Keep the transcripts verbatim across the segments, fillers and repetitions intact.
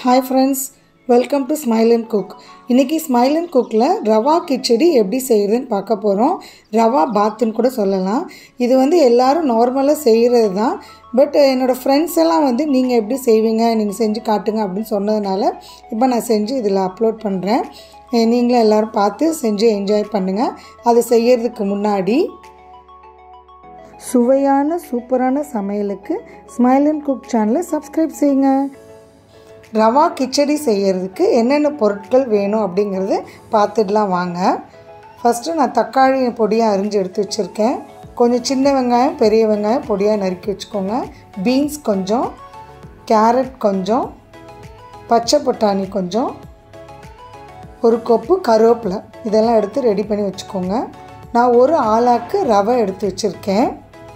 Hi friends, welcome to Smile and Cook. இன்னைக்கு Smile and Cookல rava khichdi எப்படி செய்யறதுன்னு பார்க்க போறோம். ரவா பாத்னு கூட சொல்லலாம். இது வந்து எல்லாரும் நார்மலா செய்யறது தான். பட் என்னோட फ्रेंड्स எல்லாம் வந்து நீங்க எப்படி செய்வீங்க நீங்க செஞ்சு காட்டுங்க அப்படினு சொன்னதனால இப்போ நான் செஞ்சு இதல அப்லோட் பண்றேன். நீங்களும் எல்லாரும் பார்த்து செஞ்சு என்ஜாய் பண்ணுங்க. அது செய்யிறதுக்கு முன்னாடி சுவையான சூப்பரான சமையலுக்கு Smile and Cook சேனலை சப்ஸ்கிரைப் செய்யுங்க. ரவா கிச்சடி செய்யிறதுக்கு என்னென்ன பொருட்கள் வேணும் அப்படிங்கறத பார்த்துடலாம் வாங்க. ஃபர்ஸ்ட் நான் தக்காளி பொடியா அரிஞ்சு எடுத்து வச்சிருக்கேன். கொஞ்சம் சின்ன வெங்காயம் பெரிய வெங்காயம் பொடியா நறுக்கி வச்சுக்கோங்க. பீன்ஸ் கொஞ்சம், கேரட் கொஞ்சம், பச்சை பட்டாணி கொஞ்சம், ஒரு கொப்பு கருவேப்பிலை இதெல்லாம் எடுத்து ரெடி பண்ணி வச்சுக்கோங்க. நான் ஒரு ஆளாக்கு ரவை எடுத்து வச்சிருக்கேன்.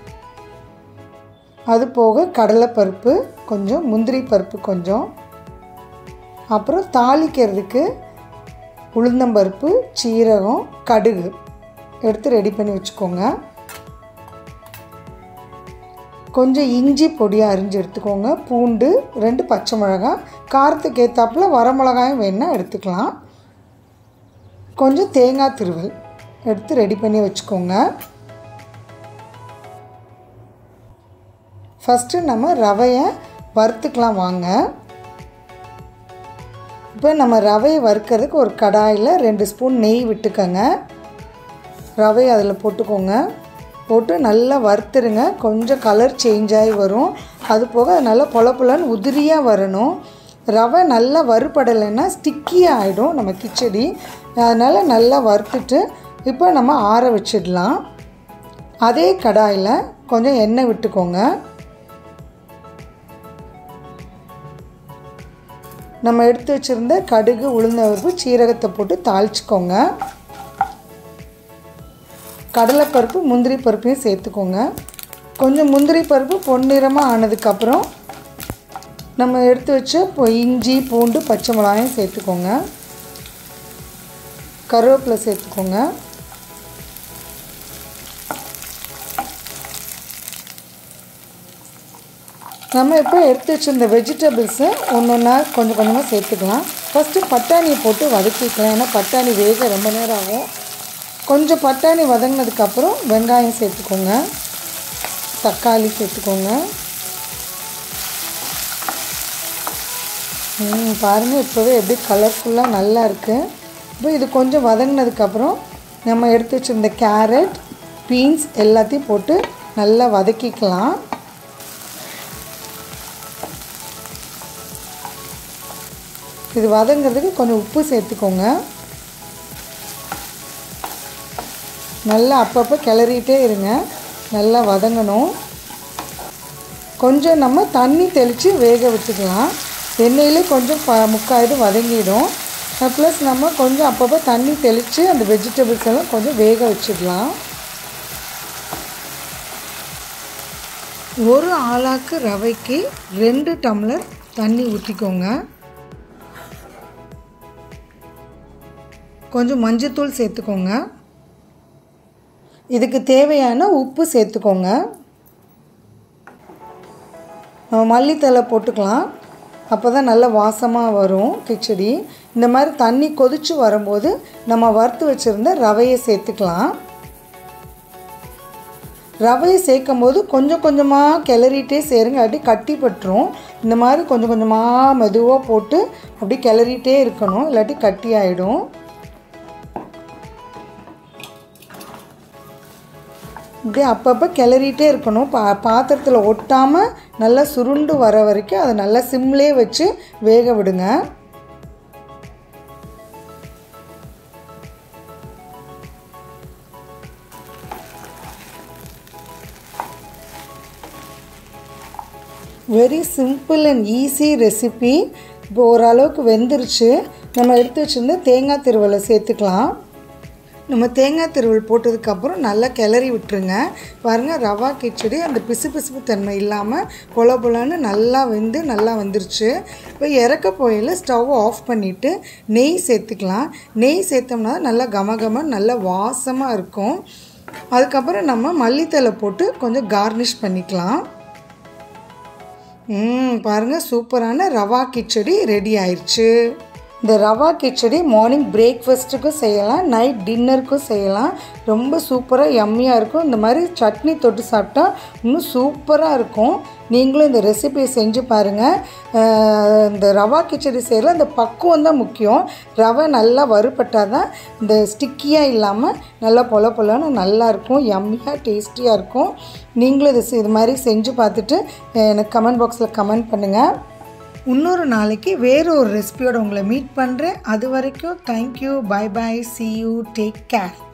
அது போக கடலை பருப்பு கொஞ்சம், முந்திரி பருப்பு கொஞ்சம், அப்புறம் தாளிக்கிறதுக்கு உளுந்தம் பருப்பு, சீரகம், கடுகு எடுத்து ரெடி பண்ணி வச்சுக்கோங்க. கொஞ்சம் இஞ்சி பொடியா அரிஞ்சு எடுத்துக்கோங்க. பூண்டு, ரெண்டு பச்சை மிளகாய், காரத்துக்கு ஏத்தாப்புல வரமிளகாயும் வேணா எடுத்துக்கலாம். கொஞ்சம் தேங்காய் துருவல் எடுத்து ரெடி பண்ணி வச்சுக்கோங்க. ஃபர்ஸ்ட் நம்ம ரவையை வறுத்துக்கலாம் வாங்க. இப்போ நம்ம ரவையை வறுக்கிறதுக்கு ஒரு கடாயில் ரெண்டு ஸ்பூன் நெய் விட்டுக்கங்க. ரவையை அதில் போட்டுக்கோங்க. போட்டு நல்லா வறுத்துருங்க. கொஞ்சம் கலர் சேஞ்ச் ஆகி வரும். அது போக நல்லா பொல பொலன்னு உதிரியாக வரணும். ரவை நல்லா வறுபடலைன்னா ஸ்டிக்கியாக ஆகிடும் நம்ம கிச்சடி. அதனால் நல்லா வறுத்துட்டு இப்போ நம்ம ஆற வச்சிடலாம். அதே கடாயில் கொஞ்சம் எண்ணெய் விட்டுக்கோங்க. நம்ம எடுத்து வச்சிருந்த கடுகு, உளுந்தம்பருப்பு, சீரகத்தை போட்டு தாளிச்சுக்கோங்க. கடலைப்பருப்பு, முந்திரி பருப்பையும் சேர்த்துக்கோங்க. கொஞ்சம் முந்திரி பருப்பு பொன்னிறமாக ஆனதுக்கப்புறம் நம்ம எடுத்து வச்ச இஞ்சி, பூண்டு, பச்சை மிளகாயும் சேர்த்துக்கோங்க. கருவேப்பிலை சேர்த்துக்கோங்க. நம்ம இப்போ எடுத்து வச்சிருந்த வெஜிடபிள்ஸை ஒன்று ஒன்றா கொஞ்சம் கொஞ்சமாக சேர்த்துக்கலாம். ஃபஸ்ட்டு பட்டாணியை போட்டு வதக்கிக்கலாம். ஏன்னா பட்டாணி வேக ரொம்ப நேரம் ஆகும். கொஞ்சம் பட்டாணி வதங்கினதுக்கப்புறம் வெங்காயம் சேர்த்துக்கோங்க. தக்காளி சேர்த்துக்கோங்க. பாருங்கள் இப்போவே எப்படி கலர்ஃபுல்லாக நல்லா இருக்குது. இப்போ இது கொஞ்சம் வதங்கினதுக்கப்புறம் நம்ம எடுத்து வச்சிருந்த கேரட், பீன்ஸ் எல்லாத்தையும் போட்டு நல்லா வதக்கிக்கலாம். இது வதங்கிறதுக்கு கொஞ்சம் உப்பு சேர்த்துக்கோங்க. நல்லா அப்பப்போ கிளறிட்டே இருங்க. நல்லா வதங்கணும். கொஞ்சம் நம்ம தண்ணி தெளித்து வேக விட்டுக்கலாம். எண்ணெயிலே கொஞ்சம் ப முக்காது வதங்கிடும். ப்ளஸ் நம்ம கொஞ்சம் அப்பப்போ தண்ணி தெளித்து அந்த வெஜிடபிள்ஸ் எல்லாம் கொஞ்சம் வேக வச்சிடலாம். ஒரு ஆளாக்கு ரவைக்கு ரெண்டு டம்ளர் தண்ணி ஊற்றிக்கோங்க. கொஞ்சம் மஞ்சத்தூள் சேர்த்துக்கோங்க. இதுக்கு தேவையான உப்பு சேர்த்துக்கோங்க. நம்ம மல்லித்தழை போட்டுக்கலாம். அப்போ தான் நல்ல வாசமாக வரும் கிச்சடி. இந்த மாதிரி தண்ணி கொதித்து வரும்போது நம்ம வறுத்து வச்சுருந்த ரவையை சேர்த்துக்கலாம். ரவையை சேர்க்கும் போது கொஞ்சம் கொஞ்சமாக கிளறிட்டே சேருங்க. அப்படி கட்டி பட்டுரும். இந்த மாதிரி கொஞ்சம் கொஞ்சமாக மெதுவாக போட்டு அப்படி கிளறிட்டே இருக்கணும். இல்லாட்டி கட்டி ஆகிடும். இப்படி அப்பப்போ கிளறிட்டே இருக்கணும். பா பாத்திரத்தில் ஒட்டாமல் நல்லா சுருண்டு வர வரைக்கும் அதை நல்லா சிம்லே வச்சு வேக விடுங்க. Very simple and easy recipe. இப்போ ஓரளவுக்கு வெந்துருச்சு. நம்ம எடுத்து வச்சுருந்து தேங்காய் திருவலை சேர்த்துக்கலாம். நம்ம தேங்காய் திருவல் போட்டதுக்கப்புறம் நல்லா கிளறி விட்டுருங்க. பாருங்கள் ரவா கிச்சடி அந்த பிசு பிசுப்பு தன்மை இல்லாமல் பொல பொலன்னு நல்லா வெந்து நல்லா வந்துருச்சு. இப்போ இறக்க போயில் ஸ்டவ் ஆஃப் பண்ணிவிட்டு நெய் சேர்த்துக்கலாம். நெய் சேர்த்தோம்னா நல்லா கமகம நல்லா வாசமாக இருக்கும். அதுக்கப்புறம் நம்ம மல்லித்தழை போட்டு கொஞ்சம் கார்னிஷ் பண்ணிக்கலாம். ம் பாருங்கள், சூப்பரான ரவா கிச்சடி ரெடி ஆயிடுச்சு. இந்த ரவா கிச்சடி மார்னிங் பிரேக்ஃபாஸ்ட்டுக்கும் செய்யலாம், நைட் டின்னருக்கும் செய்யலாம். ரொம்ப சூப்பராக யம்மியாக இருக்கும். இந்த மாதிரி சட்னி தொட்டு சாப்பிட்டா இன்னும் சூப்பராக இருக்கும். நீங்களும் இந்த ரெசிபியை செஞ்சு பாருங்கள். இந்த ரவா கிச்சடி செய்யல இந்த பக்குவம் தான் முக்கியம். ரவை நல்லா வறுபட்டால் தான் இந்த ஸ்டிக்கியாக இல்லாமல் நல்லா பொல பொலன்னு நல்லாயிருக்கும், யம்மியாக டேஸ்டியாக இருக்கும். நீங்களும் இது இது மாதிரி செஞ்சு பார்த்துட்டு எனக்கு கமெண்ட் பாக்ஸில் கமெண்ட் பண்ணுங்கள். இன்னொரு நாளைக்கு வேறு ஒரு ரெசிபியோடு உங்களை மீட் பண்ணுறேன். அது வரைக்கும் thank you, bye bye, see you, take care.